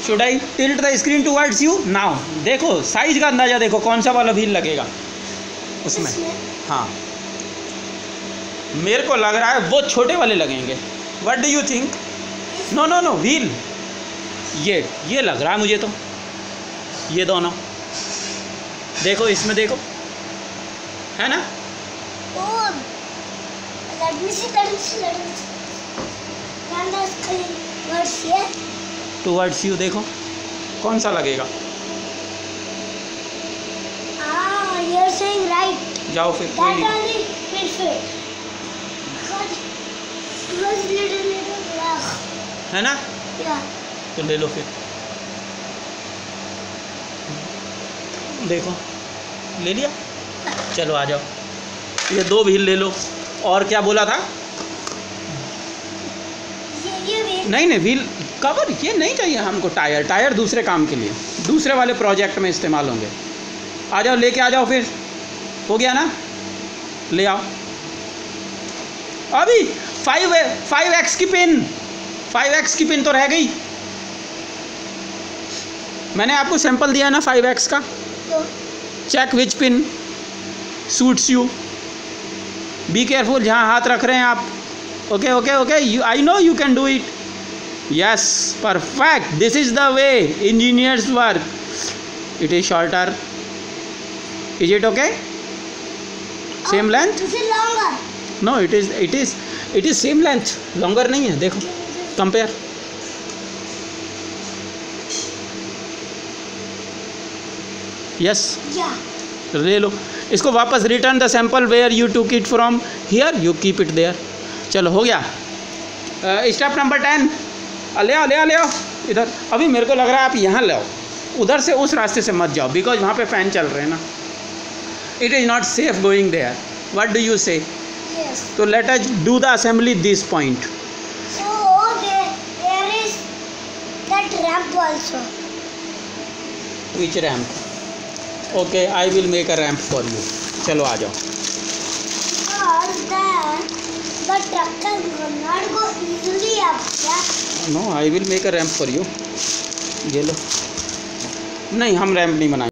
Should I tilt the screen towards you now? देखो size का अंदाजा देखो, कौन सा वाला व्हील लगेगा उसमें। हाँ मेरे को लग रहा है वो छोटे वाले लगेंगे। What do you think? No no no wheel, ये लग रहा है मुझे तो, ये दोनों देखो, इसमें देखो, है ना? टुवर्ड्स यू देखो कौन सा लगेगा। You're saying right. जाओ फिर, कोई नहीं। है ना? तो ले लो फिर, देखो ले लिया। चलो आ जाओ, ये 2 व्हील ले लो। और क्या बोला था? नहीं व्हील कवर ये नहीं चाहिए हमको। टायर दूसरे काम के लिए, दूसरे वाले प्रोजेक्ट में इस्तेमाल होंगे। आ जाओ, लेके आ जाओ फिर। हो गया ना? ले आओ अभी। 5x की पिन, 5x की पिन तो रह गई। मैंने आपको सैंपल दिया ना 5x का। Check which pin suits you. Be careful जहाँ हाथ रख रहे हैं आप। Okay okay okay, you I know you can do it. Yes perfect, this is the way engineers work. It is shorter, is it okay? Same length? No it is same length, longer नहीं है। देखो compare. Yes ले लो इसको वापस। Return the sample where you took it from here, you keep it there. चलो हो गया। स्टेप नंबर 10, ले आओ इधर। अभी मेरे को लग रहा है आप यहाँ ले आओ, उधर से उस रास्ते से मत जाओ, बिकॉज वहाँ पे फैन चल रहे हैं ना। It is not safe going there. What do you say? तो let us do the assembly this point. there is that ramp also. Which ramp? Okay, I will make a ramp for you. चलो आ जाओ। Because the truck can not go easily up. No, I will make a ramp for you. ये लो। नहीं हम ramp नहीं बनाएंगे।